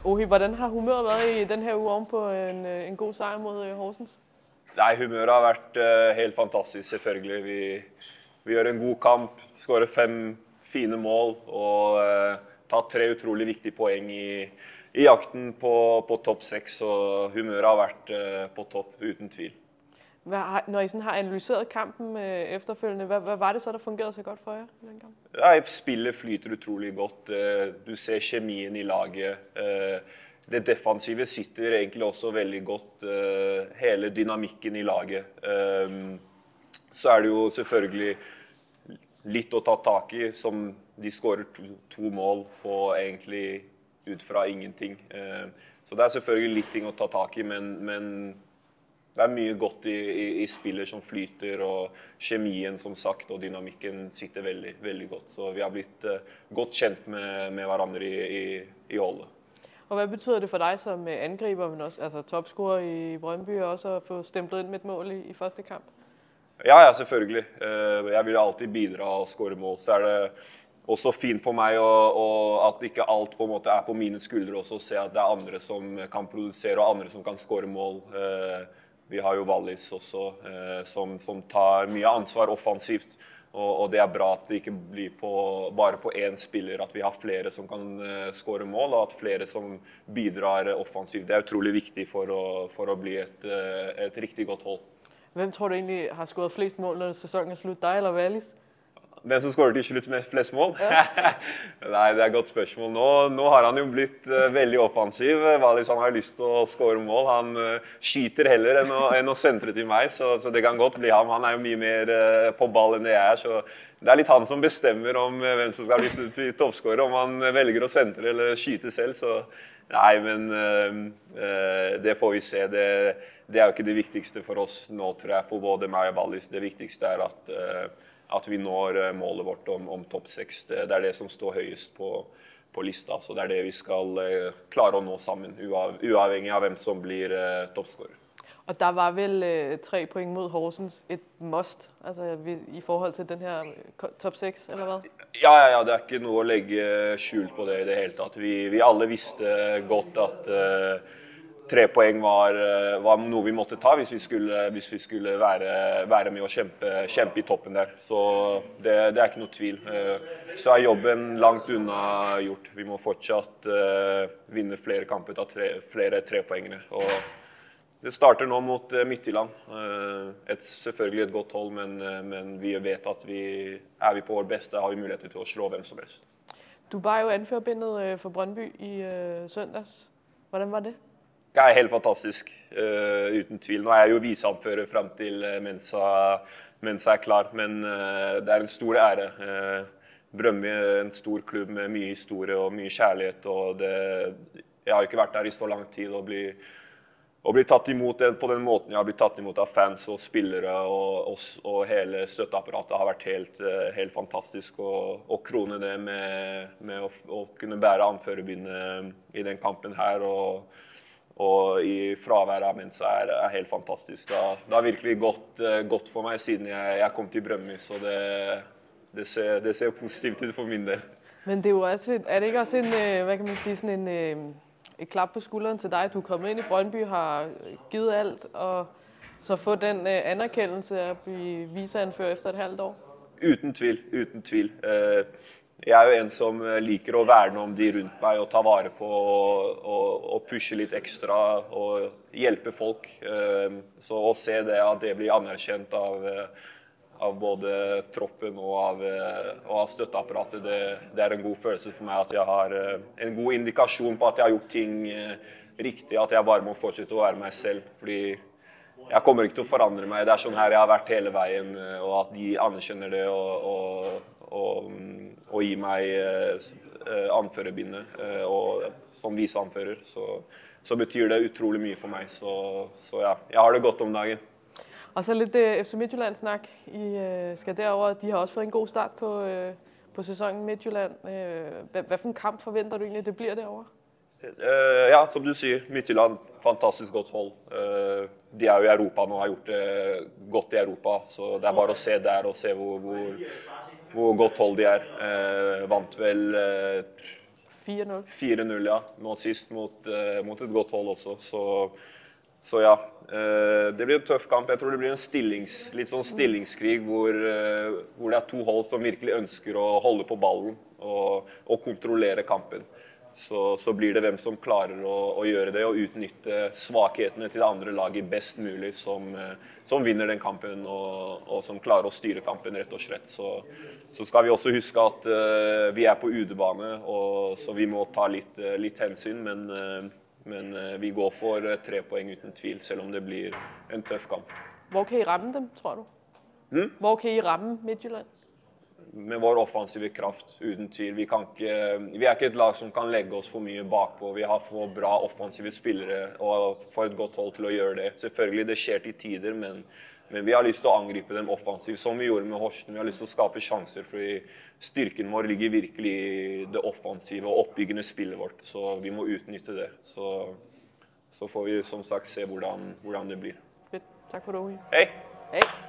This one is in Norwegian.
Ohi, hvordan har humøret været i den her uge oven på en god sejr mod Horsens? Nei, humøret har vært helt fantastisk, selvfølgelig. Vi gjør en god kamp, skårer 5 fine mål og tar 3 utrolig viktige poeng i jakten på topp 6. Og humøret har vært på topp, uten tvil. Når I sådan har analyseret kampen efterfølgende, hvad var det så, der fungerede så godt for jer i den kamp? Ja, spillet flyter utrolig godt. Du ser kjemien i laget. Det defensive sitter egentlig også veldig godt, hele dynamikken i laget. Så er det jo selvfølgelig litt å ta tak i, som de skårer 2 mål på egentlig ut fra ingenting. Så det er selvfølgelig litt ting å ta tak i, men det er mye godt i spiller som flyter, og kjemien som sagt, og dynamikken sitter veldig, veldig godt. Så vi har blitt godt kjent med hverandre i holdet. Og hvad betyder det for dig som angriber, men også altså topscorer i Brøndby, og også at få stemplet ind med et mål i første kamp? Ja, selvfølgelig. Jeg vil alltid bidra og score mål. Så er det også fint for meg at ikke alt på en måte er på mine skuldre også, å se at det er andre som kan produsere, og andre som kan score mål. Vi har jo Wallis også, som tar mye ansvar offensivt. Og det er bra at det ikke blir bare på én spiller, at vi har flere som kan score mål, og at flere som bidrar offensivt. Det er utrolig viktig for å bli et riktig godt hold. Hvem tror du egentlig har scoret flest mål, når sæsonen er slut? Dig eller Wallis? Hvem som skårer til slutt med flest mål? Ja. Nei, det er et godt spørsmål. Nå har han jo blitt veldig offensiv. Wallis, han har lyst til å skåre mål. Han skyter heller enn å sentre til meg, så det kan godt bli ham. Han er jo mye mer på ball enn det jeg er, så det er litt han som bestemmer om hvem som skal bli toppskårer, om han velger å sentre eller skyte selv. Så nei, men det får vi se. Det er jo ikke det viktigste for oss nå, tror jeg, på både meg og Wallis. Det viktigste er at vi når målet vårt om topp 6. Det er det som står høyest på lista, så det er det vi skal klare å nå sammen, uavhengig av hvem som blir toppskårer. Og der var vel 3 poeng mot Horsens et must, altså i forhold til den her topp 6, eller hva? Ja, det er ikke noe å legge skjul på det i det hele tatt. Vi alle visste godt at 3 poeng var noe vi måtte ta hvis vi skulle være med og kjempe i toppen der. Så det er ikke noe tvil. Så er jobben langt unna gjort. Vi må fortsatt vinne flere kamper, ta flere 3-poengere. Og det starter nå mot Midtjylland. Selvfølgelig et godt hold, men vi vet at er vi på vårt beste, har vi muligheter til å slå hvem som helst. Du var jo anførerbindet for Brøndby i søndags. Hvordan var det? Det er helt fantastisk, uten tvil. Nå er jeg jo viseanfører frem til Mensa er klar, men det er en stor ære. Brøndby er en stor klubb med mye historie og mye kjærlighet, og jeg har ikke vært der i så lang tid, og bli tatt imot på den måten jeg har blitt tatt imot av fans og spillere, og hele støtteapparatet har vært helt fantastisk, og krone det med å kunne bære anførerbindet i den kampen her, og i fraværet av Mensa er helt fantastisk. Det har virkelig gått for meg siden jeg kom til Brøndby, så det ser positivt ut for min del. Men det er jo også, er det ikke også hvad kan man sige, sådan et klap på skulderen til dig? Du er kommet ind i Brøndby, har givet alt, og så få den anerkendelse at blive viseanfører efter et halvt år? Uten tvil. Jeg er jo en som liker å verne om de rundt meg og ta vare på og pushe litt ekstra og hjelpe folk. Så å se det at det blir anerkjent av både troppen og av støtteapparatet, det er en god følelse for meg at jeg har en god indikasjon på at jeg har gjort ting riktig, at jeg bare må fortsette å være meg selv, fordi jeg kommer ikke til å forandre meg. Det er sånn her jeg har vært hele veien, og at de anerkjenner det og gi meg anførerbindet som viseanfører, så betyr det utrolig mye for meg. Så ja, jeg har det godt om dagen. Og så lidt FC Midtjylland-snak. I skal derover. De har også fået en god start på sæsonen Midtjylland. Hvad for en kamp forventer du egentlig, det bliver derovre? Ja, som du sier, Midtjylland, fantastisk godt hold. De er jo i Europa nå, har gjort det godt i Europa, så det er bare å se der og se hvor godt hold de er. Vant vel 4-0. 4-0, ja. Nå sist mot et godt hold også. Så ja, det blir en tøff kamp. Jeg tror det blir en litt sånn stillingskrig hvor det to hold som virkelig ønsker å holde på ballen og kontrollere kampen. Så blir det hvem som klarer å gjøre det og utnytte svakhetene til det andre laget best mulig, som vinner den kampen og som klarer å styre kampen, rett og slett. Så skal vi også huske at vi på udebane, så vi må ta litt hensyn, men vi går for 3 poeng uten tvil, selv om det blir en tøff kamp. Hvor kan I ramme dem, tror du? Hvor kan I ramme Midtjylland? Med vår offensive kraft, uten tvil. Vi ikke et lag som kan legge oss for mye bakpå. Vi har for bra offensive spillere og for et godt hold til å gjøre det. Selvfølgelig, det skjer til tider, men vi har lyst til å angripe dem offensivt, som vi gjorde med Horsten. Vi har lyst til å skape sjanser, fordi styrken vår ligger virkelig i det offensive og oppbyggende spillet vårt. Så vi må utnytte det. Så får vi som sagt se hvordan det blir. Fedt. Tak for det, Uge. Hej! Hej!